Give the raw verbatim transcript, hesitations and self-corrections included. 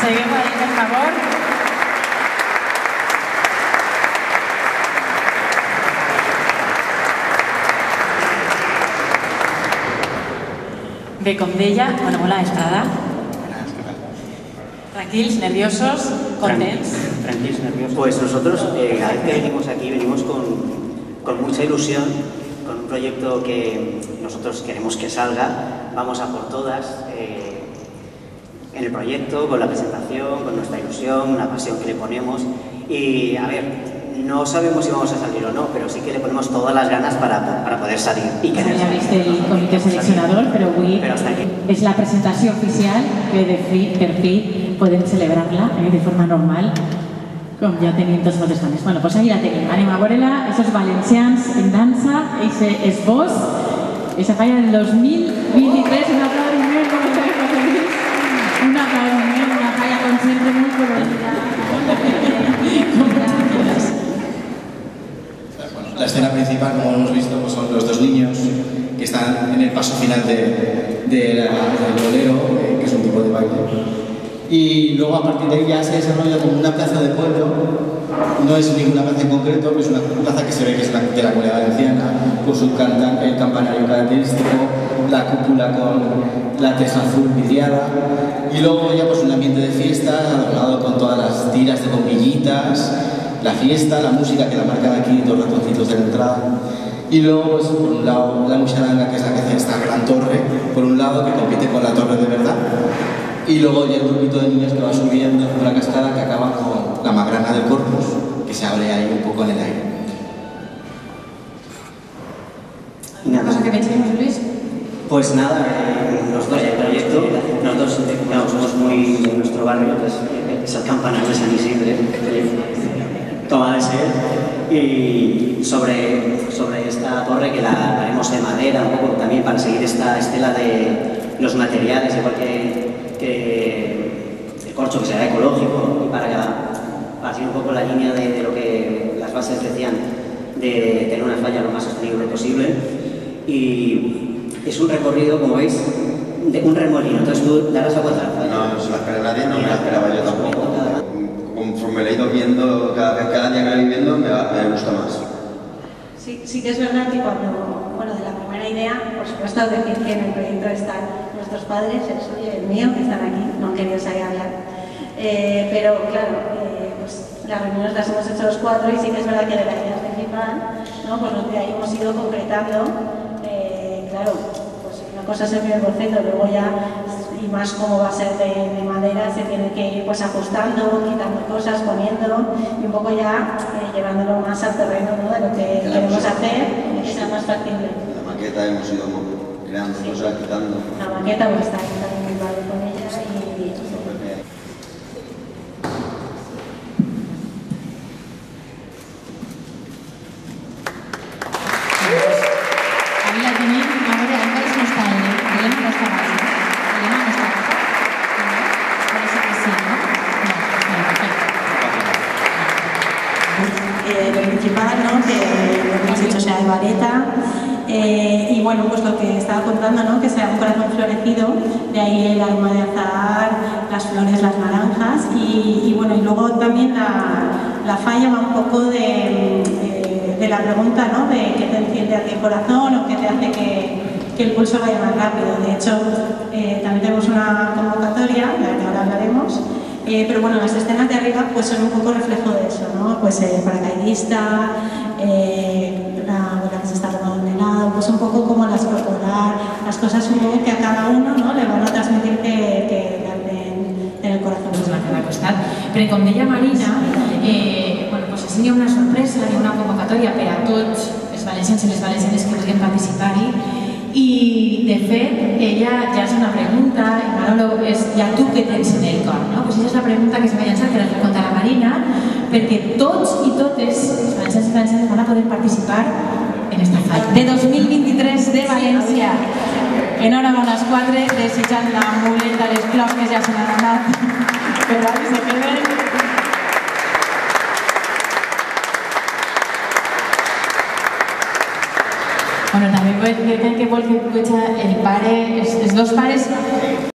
Seguim ahí, per favor. Bé, com deia, bueno, bona vesprada. Tranquilos, nerviosos, contents. Tranquilos, nerviosos. Pues nosotros, eh, cada vez que venimos aquí, venimos con, con mucha ilusión, con un proyecto que nosotros queremos que salga. Vamos a por todas eh, en el proyecto, con la presentación, con nuestra ilusión, la pasión que le ponemos. Y, a ver, no sabemos si vamos a salir o no, pero sí que le ponemos todas las ganas para, para poder salir. Y que ya viste el comitè seleccionador, però avui és la presentació oficial que de fi, per fi podem celebrar-la eh, de forma normal, com ja tenim tots moltes ganes. Bueno, doncs ahí la tenim. Anem a veure-la, esos valencians en dansa, ese esbós, esa falla del dos mil vint-i-tres, un aplaudiment, com us heu un aplaudiment, una falla com sempre molt colorida. La escena principal, como hemos visto, pues son los dos niños que están en el paso final de, de la, del bolero, eh, que es un tipo de baile. Y luego a partir de ahí ya se desarrolla como una plaza de pueblo. No es ninguna plaza en concreto, pero es una plaza que se ve que es la, de la Comunidad Valenciana, con su canta, el campanario característico, la cúpula con la teja azul vidriada. Y luego ya pues un ambiente de fiesta, adornado con todas las tiras de bombillitas, la fiesta, la música que la marcan aquí, dos ratoncitos de la entrada. Y luego, pues, por un lado, la musharanga, que es la que hace esta gran torre, por un lado, que compite con la torre de verdad. Y luego ya el grupito de niños que va subiendo por la cascada, que acaba con la magrana del Corpus, que se abre ahí un poco en el aire. ¿Una cosa que pensemos, Luis? Pues nada, eh, nosotros el proyecto, nosotros claro, somos muy de nuestro barrio, pues, es el campanario de San Isidre, toma de ser, y sobre, sobre esta torre que la haremos de madera, un poco también para seguir esta estela de los materiales, igual que, que el corcho que será ecológico, y para, para seguir un poco la línea de, de lo que las bases decían, de tener una falla lo más sostenible posible. Y es un recorrido, como veis, de un remolino. Entonces tú darás a cuenta. No, no se la espera nadie, no me la esperaba yo tampoco. Conforme la he ido viendo, cada, cada día que la he ido viendo, me, me gusta más. Sí, sí que es verdad que cuando, bueno, de la primera idea, por supuesto, decir que en el proyecto están nuestros padres, el suyo y el mío, que están aquí, no han querido salir a hablar. Eh, pero claro, eh, pues las reuniones las hemos hecho los cuatro y sí que es verdad que de la idea principal, ¿no? Pues de ahí hemos ido concretando. Claro, pues una cosa es el primer boceto, luego ya, y más como va a ser de, de madera, se tiene que ir pues ajustando, quitando cosas, poniendo, y un poco ya eh, llevándolo más al terreno, ¿no? De lo que ya queremos hacer, que sea más factible. La maqueta hemos ido creando sí. cosas, quitando. La maqueta pues está aquí también muy padre con ella y... ¿no? Que lo que hemos hecho sea de vareta eh, y bueno, pues lo que estaba contando, ¿no? Que sea un corazón florecido, de ahí el aroma de azahar, las flores, las naranjas y, y bueno, y luego también la, la falla va un poco de, de, de la pregunta, ¿no? De qué te enciende a ti el corazón o qué te hace que, que el pulso vaya más rápido. De hecho, eh, también tenemos una convocatoria, de la que ahora hablaremos. Eh, pero bueno, las escenas de arriba pues son un poco reflejo de eso, ¿no? Pues el eh, paracaidista, eh, la abuela que se está tomando un helado, pues un poco como las corporar, las cosas un poco que a cada uno, ¿no? Le van a transmitir que, que le arden en el corazón. Pues la que va a costar. Pero com deia Marina, eh, bueno, pues seria una sorpresa i una convocatòria per a tots els valencians i les valencianes que podien participar-hi. Y de fet, ella ya hace una pregunta, y Manolo, es ya tú que tens en el cor, no? Pues esa es la pregunta que se va a llançar, que la conta la Marina, perquè tots i totes els valencians i valencianes van a poder participar en esta falla. De dos mil vint-i-tres de València. Enhorabona als quatre, desitjant l'amulet de les flors que ja se n'han anat, però ara se queden. Bueno, també vull dir que vol que el pare, els dos pares